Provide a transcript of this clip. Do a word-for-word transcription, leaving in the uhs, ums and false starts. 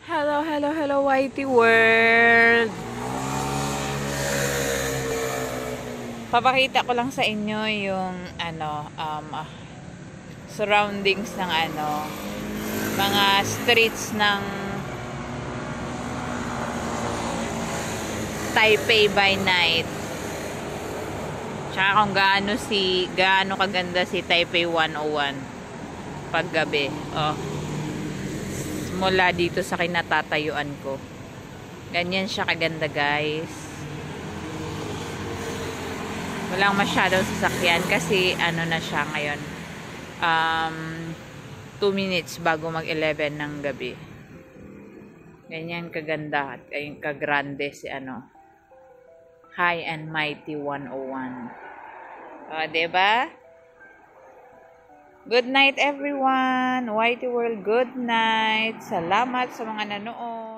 Hello, hello, hello, Whitey World! Papakita ko lang sa inyo yung ano, um, ah, surroundings ng ano, mga streets ng Taipei by night. Tsaka kung gaano si, gaano kaganda si Taipei one oh one paggabi. Oh. Mula dito sa kinatatayuan ko. Ganyan siya kaganda, guys. Walang masyadong sasakyan kasi ano na siya ngayon. Um, two minutes bago mag eleven ng gabi. Ganyan kaganda at kagrande si ano. High and Mighty one oh one. O, diba? Good night everyone. Whitey World, good night. Salamat sa mga nanood.